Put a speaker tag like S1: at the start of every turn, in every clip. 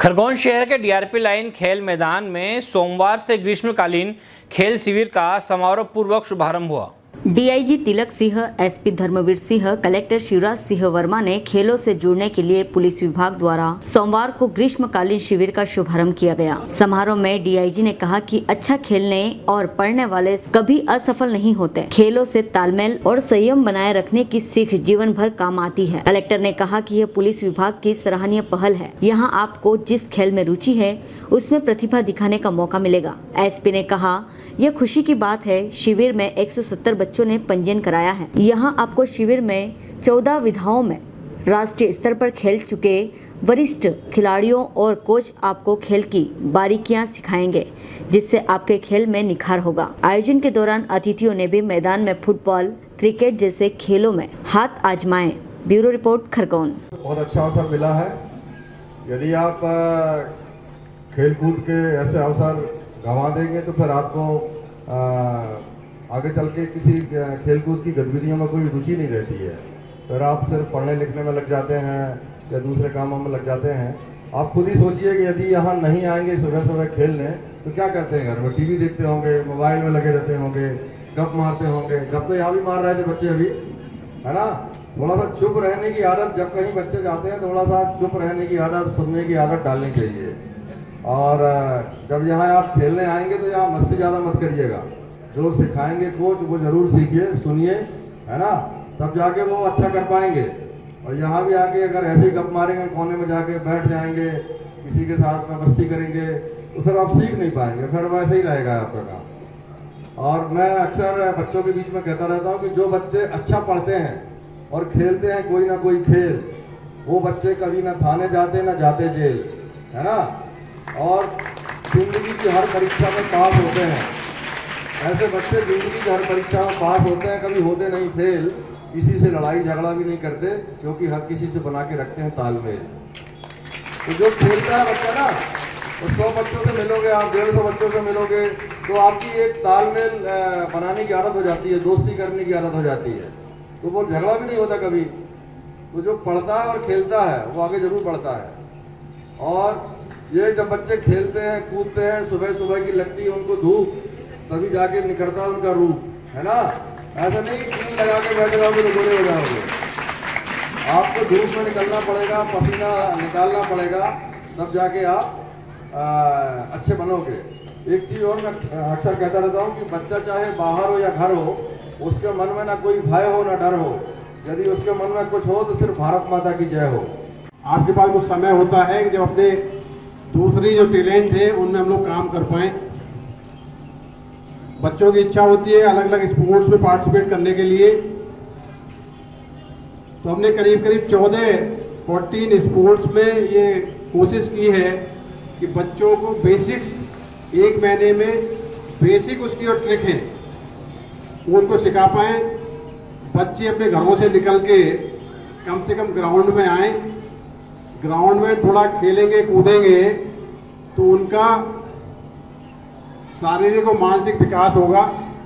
S1: खरगोन शहर के DRP line खेल मैदान में सोमवार से ग्रीष्मकालीन खेल शिविर का समारोह पूर्वक शुभारंभ हुआ।
S2: DIG Tilak Singh, SP Dharmveer Singh, collector Shivraj Singh Verma ने खेलों से जुड़ने के लिए पुलिस विभाग द्वारा सोमवार को ग्रीष्मकालीन शिविर का शुभारंभ किया गया। समारोह में डीआईजी ने कहा कि अच्छा खेलने और पढ़ने वाले कभी असफल नहीं होते। खेलों से तालमेल और संयम बनाए रखने की सीख जीवन भर काम आती है। कलेक्टर ने कहा कि यह पुलिस विभाग की सराहनीय पहल है। यहाँ आपको जिस खेल में रुचि है उसमें प्रतिभा दिखाने का मौका मिलेगा। एसपी ने कहा, यह खुशी की बात है, शिविर में 170 बच्चों ने पंजीयन कराया है। यहाँ आपको शिविर में 14 विधाओं में राष्ट्रीय स्तर पर खेल चुके वरिष्ठ खिलाड़ियों और कोच आपको खेल की बारीकियां सिखाएंगे, जिससे आपके खेल में निखार होगा। आयोजन के दौरान अतिथियों ने भी मैदान में फुटबॉल, क्रिकेट जैसे खेलों में हाथ आजमाए। Bureau report, Khargone.
S3: बहुत अच्छा अवसर मिला है। यदि आप खेल कूद के ऐसे अवसर गंवा देंगे तो फिर आपको आगे चल के किसी खेलकूद की गतिविधियों में कोई रुचि नहीं रहती है। फिर आप सिर्फ पढ़ने लिखने में लग जाते हैं या दूसरे कामों में लग जाते हैं। आप खुद ही सोचिए कि यदि यहाँ नहीं आएंगे सुबह सुबह खेलने तो क्या करते हैं? घर में टीवी देखते होंगे, मोबाइल में लगे रहते होंगे, गप मारते होंगे। गप तो यहाँ भी मार रहे थे बच्चे अभी, है ना। थोड़ा सा चुप रहने की आदत, जब कहीं बच्चे जाते हैं थोड़ा सा चुप रहने की आदत, सुनने की आदत डालनी चाहिए। और जब यहाँ आप खेलने आएंगे तो यहाँ मस्ती ज़्यादा मत करिएगा। जो सिखाएंगे कोच वो जरूर सीखिए, सुनिए, है ना, तब जाके वो अच्छा कर पाएंगे। और यहाँ भी आके अगर ऐसे ही गप मारेंगे, कोने में जाके बैठ जाएंगे, किसी के साथ में मस्ती करेंगे तो फिर आप सीख नहीं पाएंगे, फिर वैसे ही रहेगा आपका काम। और मैं अक्सर बच्चों के बीच में कहता रहता हूँ कि जो बच्चे अच्छा पढ़ते हैं और खेलते हैं कोई ना कोई खेल, वो बच्चे कभी ना थाने जाते ना जाते जेल, है ना, और जिंदगी की हर परीक्षा में पास होते हैं। ऐसे बच्चे जिंदगी की हर परीक्षा में पास होते हैं, कभी होते नहीं फेल, किसी से लड़ाई झगड़ा भी नहीं करते, क्योंकि हर किसी से बना के रखते हैं तालमेल। तो जो खेलता है बच्चा ना, तो 100 बच्चों से मिलोगे आप, 150 बच्चों से मिलोगे तो आपकी एक तालमेल बनाने की आदत हो जाती है, दोस्ती करने की आदत हो जाती है, तो वो झगड़ा भी नहीं होता कभी। तो जो पढ़ता है और खेलता है वो आगे जरूर बढ़ता है। और ये जब बच्चे खेलते हैं कूदते हैं, सुबह सुबह की लगती है उनको धूप, तभी जाके निखरता है उनका रूप, है ना। ऐसा नहीं कि क्रीम लगा के बैठे रहोगे तो गोरे हो जाओगे। आपको धूप में निकलना पड़ेगा, पसीना निकालना पड़ेगा, तब जाके आप अच्छे बनोगे। एक चीज़ और मैं अक्सर कहता रहता हूँ कि बच्चा चाहे बाहर हो या घर हो, उसके मन में ना कोई भय हो ना डर हो। यदि उसके मन में कुछ हो तो सिर्फ भारत माता की जय हो।
S4: आपके पास कुछ समय होता है कि जब अपने दूसरी जो टैलेंट है उनमें हम लोग काम कर पाएँ। बच्चों की इच्छा होती है अलग अलग स्पोर्ट्स में पार्टिसिपेट करने के लिए, तो हमने करीब 14 स्पोर्ट्स में ये कोशिश की है कि बच्चों को बेसिक्स 1 महीने में बेसिक उसकी जो ट्रिक है वो उनको सिखा पाएँ। बच्चे अपने घरों से निकल के कम से कम ग्राउंड में आए, ग्राउंड में थोड़ा खेलेंगे कूदेंगे तो उनका शारीरिक और मानसिक विकास होगा।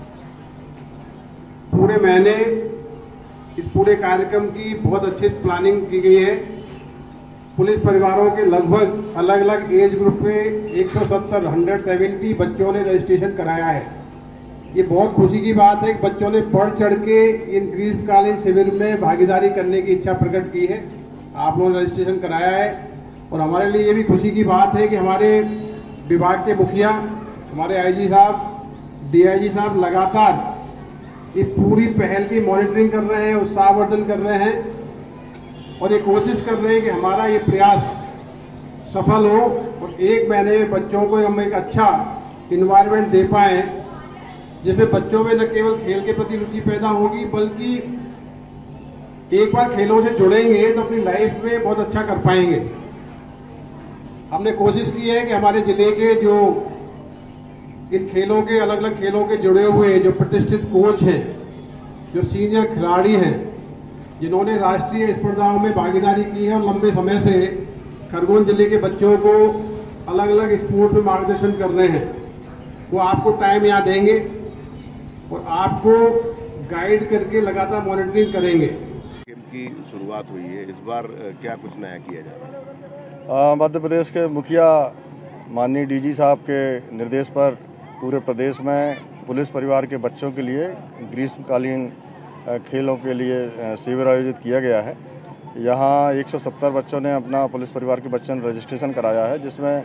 S4: पूरे महीने इस पूरे कार्यक्रम की बहुत अच्छी प्लानिंग की गई है। पुलिस परिवारों के लगभग अलग अलग एज ग्रुप में 170 बच्चों ने रजिस्ट्रेशन कराया है। ये बहुत खुशी की बात है कि बच्चों ने बढ़ चढ़ के इन ग्रीष्मकालीन शिविर में भागीदारी करने की इच्छा प्रकट की है। आप लोगों ने रजिस्ट्रेशन कराया है और हमारे लिए ये भी खुशी की बात है कि हमारे विभाग के मुखिया, हमारे आईजी साहब, डीआईजी साहब लगातार इस पूरी पहल की मॉनिटरिंग कर रहे हैं, उत्साहवर्धन कर रहे हैं और ये कोशिश कर रहे हैं कि हमारा ये प्रयास सफल हो और 1 महीने में बच्चों को हम एक अच्छा इन्वायरमेंट दे पाएँ, जिसमें बच्चों में न केवल खेल के प्रति रुचि पैदा होगी, बल्कि एक बार खेलों से जुड़ेंगे तो अपनी लाइफ में बहुत अच्छा कर पाएंगे। हमने कोशिश की है कि हमारे जिले के जो इन खेलों के अलग अलग खेलों के जुड़े हुए जो प्रतिष्ठित कोच हैं, जो सीनियर खिलाड़ी हैं, जिन्होंने राष्ट्रीय स्पर्धाओं में भागीदारी की है और लंबे समय से खरगोन जिले के बच्चों को अलग अलग स्पोर्ट्स में मार्गदर्शन कर रहे हैं, वो आपको टाइम यहाँ देंगे और आपको गाइड करके लगातार मॉनिटरिंग करेंगे।
S5: गेम की शुरुआत हुई है, इस बार क्या कुछ नया किया जा रहा है? मध्य प्रदेश के मुखिया माननीय डीजी साहब के निर्देश पर पूरे प्रदेश में पुलिस परिवार के बच्चों के लिए ग्रीष्मकालीन खेलों के लिए शिविर आयोजित किया गया है। यहाँ 170 बच्चों ने अपना पुलिस परिवार के बच्चों ने रजिस्ट्रेशन कराया है, जिसमें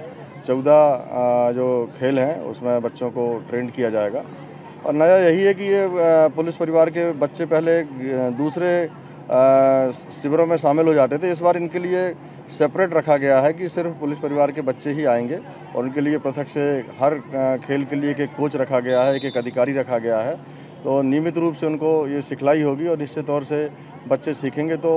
S5: 14 जो खेल हैं उसमें बच्चों को ट्रेन किया जाएगा। और नया यही है कि ये पुलिस परिवार के बच्चे पहले दूसरे शिविरों में शामिल हो जाते थे। इस बार इनके लिए सेपरेट रखा गया है कि सिर्फ पुलिस परिवार के बच्चे ही आएंगे और उनके लिए पृथक से हर खेल के लिए एक कोच रखा गया है, एक अधिकारी रखा गया है। तो नियमित रूप से उनको ये सिखलाई होगी और निश्चित तौर से बच्चे सीखेंगे तो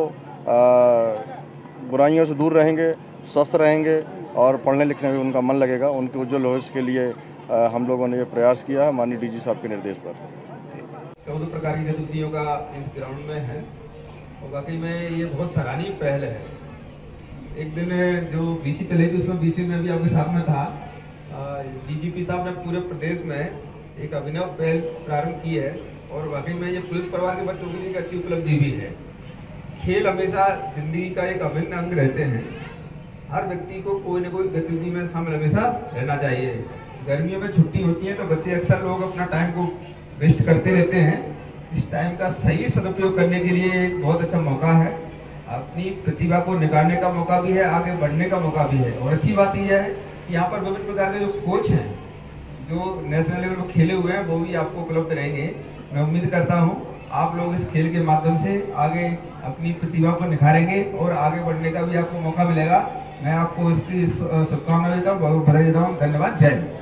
S5: बुराइयों से दूर रहेंगे, स्वस्थ रहेंगे और पढ़ने लिखने में उनका मन लगेगा। उनके उज्ज्वल भविष्य के लिए हम लोगों ने ये प्रयास किया है माननीय डीजी साहब के निर्देश पर।
S3: 14 प्रकार की गतिविधियों का इस ग्राउंड में है और वाकई में ये बहुत सराहनीय पहल है। एक दिन जो बीसी चली थी उसमें बीसी में भी आपके साथ में था, डीजीपी साहब ने पूरे प्रदेश में एक अभिनव पहल प्रारंभ की है और वाकई में ये पुलिस परिवार के बच्चों के लिए एक अच्छी उपलब्धि भी है। खेल हमेशा जिंदगी का एक अभिन्न अंग रहते हैं। हर व्यक्ति को कोई न कोई गतिविधि में शामिल हमेशा रहना चाहिए। गर्मियों में छुट्टी होती है तो बच्चे अक्सर लोग अपना टाइम को वेस्ट करते रहते हैं। इस टाइम का सही सदुपयोग करने के लिए एक बहुत अच्छा मौका है। अपनी प्रतिभा को निखारने का मौका भी है, आगे बढ़ने का मौका भी है। और अच्छी बात यह है कि यहाँ पर विभिन्न प्रकार के जो कोच हैं जो नेशनल लेवल पर खेले हुए हैं वो भी आपको उपलब्ध रहेंगे। मैं उम्मीद करता हूँ आप लोग इस खेल के माध्यम से आगे अपनी प्रतिभा को निखारेंगे और आगे बढ़ने का भी आपको मौका मिलेगा। मैं आपको इसकी शुभकामनाएं देता हूँ, बहुत बधाई देता हूँ। धन्यवाद। जय हिंद।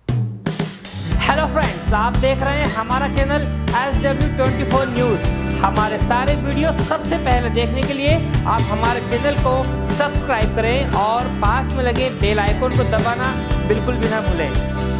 S1: हेलो फ्रेंड्स, आप देख रहे हैं हमारा चैनल SW24 न्यूज़। हमारे सारे वीडियो सबसे पहले देखने के लिए आप हमारे चैनल को सब्सक्राइब करें और पास में लगे बेल आइकन को दबाना बिल्कुल भी ना भूलें।